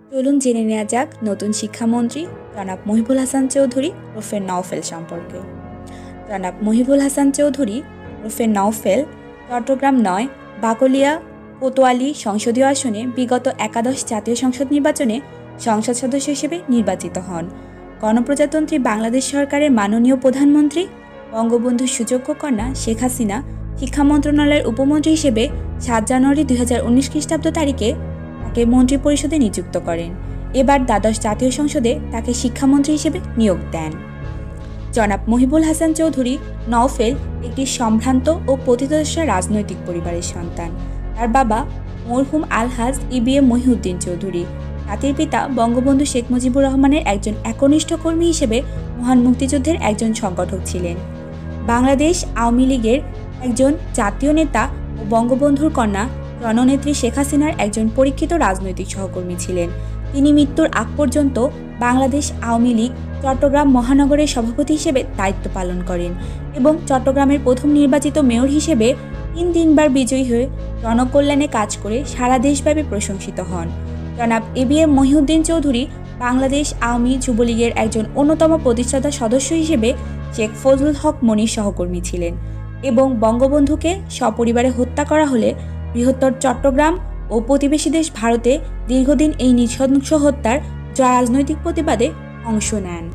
চলুন জেনে নেওয়া যাক নতুন শিক্ষামন্ত্রী জনাব মহিবুল হাসান চৌধুরী ওরফে নওফেল সম্পর্কে। জনাব মহিবুল হাসান চৌধুরী ওরফে নওফেল চট্টগ্রাম ৯ বাকলিয়া কোতোয়ালি সংসদীয় আসনে বিগত একাদশ জাতীয় সংসদ নির্বাচনে সংসদ সদস্য হিসেবে নির্বাচিত হন। গণপ্রজাতন্ত্রী বাংলাদেশ সরকারের মাননীয় প্রধানমন্ত্রী বঙ্গবন্ধুর সুযোগ্য কন্যা শেখ হাসিনা শিক্ষা মন্ত্রণালয়ের উপমন্ত্রী হিসেবে ৭ জানুয়ারি ২০১৯ খ্রিস্টাব্দ তারিখে তাকে মন্ত্রিপরিষদে নিযুক্ত করেন। এবার দ্বাদশ জাতীয় সংসদে তাকে শিক্ষামন্ত্রী হিসেবে নিয়োগ দেন। জনাব মহিবুল হাসান চৌধুরী নওফেল একটি সম্ভ্রান্ত ও পতিতদশা রাজনৈতিক পরিবারের সন্তান। তার বাবা মরহুম আলহাজ ইবিএম মহিউদ্দিন চৌধুরী, জাতির পিতা বঙ্গবন্ধু শেখ মুজিবুর রহমানের একজন একনিষ্ঠ কর্মী হিসেবে মহান মুক্তিযুদ্ধের একজন সংগঠক ছিলেন। বাংলাদেশ আওয়ামী লীগের একজন জাতীয় নেতা ও বঙ্গবন্ধুর কন্যা জননেত্রী শেখ হাসিনার একজন পরীক্ষিত রাজনৈতিক সহকর্মী ছিলেন। তিনি মৃত্যুর আগ পর্যন্ত বাংলাদেশ আওয়ামী লীগ চট্টগ্রাম মহানগরের সভাপতি হিসেবে দায়িত্ব পালন করেন এবং চট্টগ্রামের প্রথম নির্বাচিত মেয়র হিসেবে ৩বার বিজয়ী হয়ে জনকল্যাণে কাজ করে সারা দেশব্যাপী প্রশংসিত হন। জনাব এবিএম মহিউদ্দিন চৌধুরী বাংলাদেশ আওয়ামী যুবলীগের একজন অন্যতম প্রতিষ্ঠাতা সদস্য হিসেবে শেখ ফজলুল হক মনির সহকর্মী ছিলেন এবং বঙ্গবন্ধুকে সপরিবারে হত্যা করা হলে বৃহত্তর চট্টগ্রাম ও প্রতিবেশী দেশ ভারতে দীর্ঘদিন এই নৃশংস হত্যার রাজনৈতিক প্রতিবাদে অংশ নেন।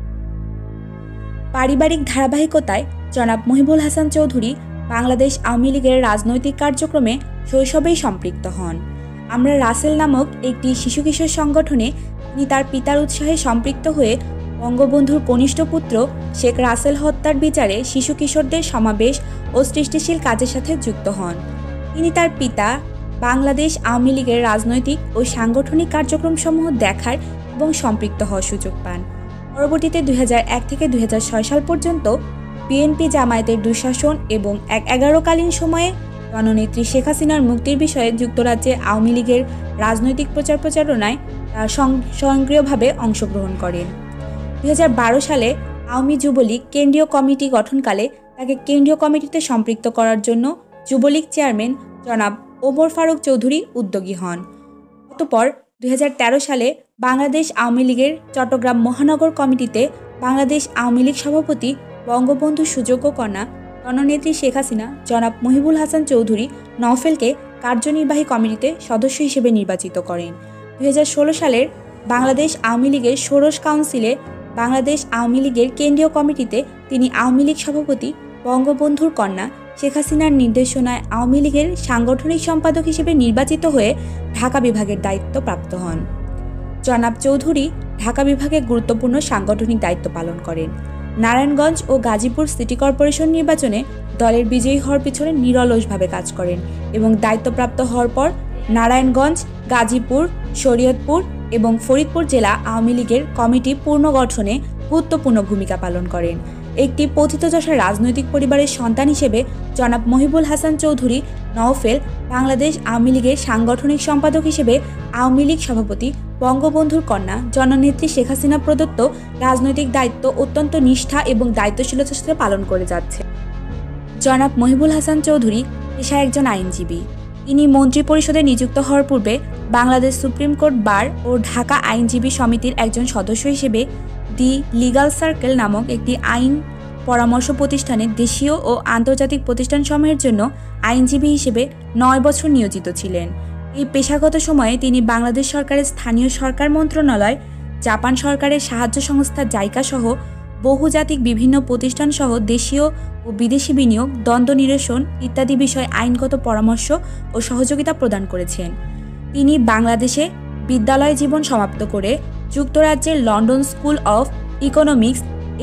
পারিবারিক ধারাবাহিকতায় জনাব মহিবুল হাসান চৌধুরী বাংলাদেশ আওয়ামী লীগের রাজনৈতিক কার্যক্রমে শৈশবেই সম্পৃক্ত হন। আমরা রাসেল নামক একটি শিশু কিশোর সংগঠনে তিনি তার পিতার উৎসাহে সম্পৃক্ত হয়ে বঙ্গবন্ধুর কনিষ্ঠ পুত্র শেখ রাসেল হত্যার বিচারে শিশু কিশোরদের সমাবেশ ও সৃষ্টিশীল কাজের সাথে যুক্ত হন। তিনি তার পিতা বাংলাদেশ আওয়ামী লীগের রাজনৈতিক ও সাংগঠনিক কার্যক্রমসমূহ দেখার এবং সম্পৃক্ত হওয়ার সুযোগ পান। পরবর্তীতে ২০০১ থেকে ২০০৬ সাল পর্যন্ত বিএনপি জামায়াতের দুঃশাসন এবং ১১কালীন সময়ে জননেত্রী শেখ হাসিনার মুক্তির বিষয়ে যুক্তরাজ্যে আওয়ামী লীগের রাজনৈতিক প্রচারণায় সক্রিয়ভাবে অংশগ্রহণ করেন। ২০১২ সালে আওয়ামী যুবলীগ কেন্দ্রীয় কমিটি গঠনকালে তাকে কেন্দ্রীয় কমিটিতে সম্পৃক্ত করার জন্য যুবলীগ চেয়ারম্যান জনাব ওমর ফারুক চৌধুরী উদ্যোগী হন। অতঃপর ২০১৩ সালে বাংলাদেশ আওয়ামী লীগের চট্টগ্রাম মহানগর কমিটিতে বাংলাদেশ আওয়ামী লীগ সভাপতি বঙ্গবন্ধু সুযোগ্য কন্যা জননেত্রী শেখ হাসিনা জনাব মহিবুল হাসান চৌধুরী নওফেলকে কার্যনির্বাহী কমিটিতে সদস্য হিসেবে নির্বাচিত করেন। ২০১৬ সালের বাংলাদেশ আওয়ামী লীগের ষোড়শ কাউন্সিলে বাংলাদেশ আওয়ামী লীগের কেন্দ্রীয় কমিটিতে তিনি আওয়ামী লীগ সভাপতি বঙ্গবন্ধুর কন্যা শেখ হাসিনার নির্দেশনায় আওয়ামী লীগের সাংগঠনিক সম্পাদক হিসেবে নির্বাচিত হয়ে ঢাকা বিভাগের দায়িত্ব প্রাপ্ত হন। জনাব চৌধুরী ঢাকা বিভাগে গুরুত্বপূর্ণ সাংগঠনিক দায়িত্ব পালন করেন। নারায়ণগঞ্জ ও গাজীপুর সিটি কর্পোরেশন নির্বাচনে দলের বিজয়ী হওয়ার পিছনে নিরলসভাবে কাজ করেন এবং দায়িত্বপ্রাপ্ত হওয়ার পর নারায়ণগঞ্জ, গাজীপুর, শরীয়তপুর এবং ফরিদপুর জেলা আওয়ামী লীগের কমিটি পুনর্গঠনে গুরুত্বপূর্ণ ভূমিকা পালন করেন। একটি পতিতদশা রাজনৈতিক পরিবারের সন্তান হিসেবে জনাব মহিবুল হাসান চৌধুরী নওফেল বাংলাদেশ আওয়ামী লীগের সাংগঠনিক সম্পাদক হিসেবে আওয়ামী লীগ সভাপতি বঙ্গবন্ধুর কন্যা জননেত্রী শেখ হাসিনা প্রদত্ত রাজনৈতিক দায়িত্ব অত্যন্ত নিষ্ঠা এবং দায়িত্বশীলতার সাথে পালন করে যাচ্ছে। জনাব মহিবুল হাসান চৌধুরী পেশায় একজন আইনজীবী। তিনি মন্ত্রিপরিষদে নিযুক্ত হওয়ার পূর্বে বাংলাদেশ সুপ্রিম কোর্ট বার ও ঢাকা আইনজীবী সমিতির একজন সদস্য হিসেবে দি লিগাল সার্কেল নামক একটি আইন পরামর্শ প্রতিষ্ঠানে দেশীয় ও আন্তর্জাতিক প্রতিষ্ঠানসমূহের জন্য আইনজীবী হিসেবে ৯ বছর নিয়োজিত ছিলেন। এই পেশাগত সময়ে তিনি বাংলাদেশ সরকারের স্থানীয় সরকার মন্ত্রণালয়, জাপান সরকারের সাহায্য সংস্থা জাইকা সহ বহুজাতিক বিভিন্ন প্রতিষ্ঠানসহ দেশীয় ও বিদেশি বিনিয়োগ, দ্বন্দ্ব নিরসন ইত্যাদি বিষয়ে আইনগত পরামর্শ ও সহযোগিতা প্রদান করেছেন। তিনি বাংলাদেশে বিদ্যালয় জীবন সমাপ্ত করে যুক্তরাজ্যের London school of economics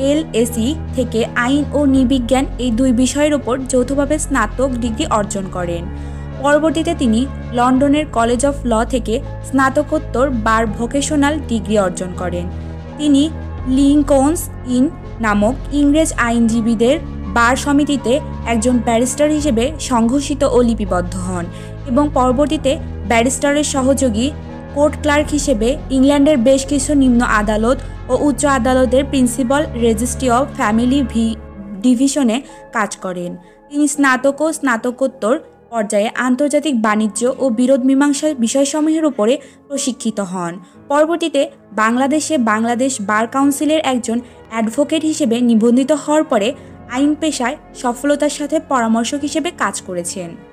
LSE থেকে আইন ও নৃবিজ্ঞান এই ২ বিষয়ের ওপর যৌথভাবে স্নাতক ডিগ্রি অর্জন করেন। পরবর্তীতে তিনি লন্ডনের কলেজ অফ ল থেকে স্নাতকোত্তর বার ভোকেশনাল ডিগ্রি অর্জন করেন। তিনি লিঙ্কনস ইন নামক ইংরেজ আইনজীবীদের বার সমিতিতে একজন ব্যারিস্টার হিসেবে সংঘোষিত ও লিপিবদ্ধ হন এবং পরবর্তীতে ব্যারিস্টারের সহযোগী কোর্ট ক্লার্ক হিসেবে ইংল্যান্ডের বেশ কিছু নিম্ন আদালত ও উচ্চ আদালতের প্রিন্সিপাল রেজিস্ট্রি অফ ফ্যামিলি ডিভিশনে কাজ করেন। তিনি স্নাতক ও স্নাতকোত্তর পর্যায়ে আন্তর্জাতিক বাণিজ্য ও বিরোধ মীমাংসার বিষয়সমূহের উপরে প্রশিক্ষিত হন। পরবর্তীতে বাংলাদেশে বাংলাদেশ বার কাউন্সিলের একজন অ্যাডভোকেট হিসেবে নিবন্ধিত হওয়ার পরে আইন পেশায় সফলতার সাথে পরামর্শক হিসেবে কাজ করেছেন।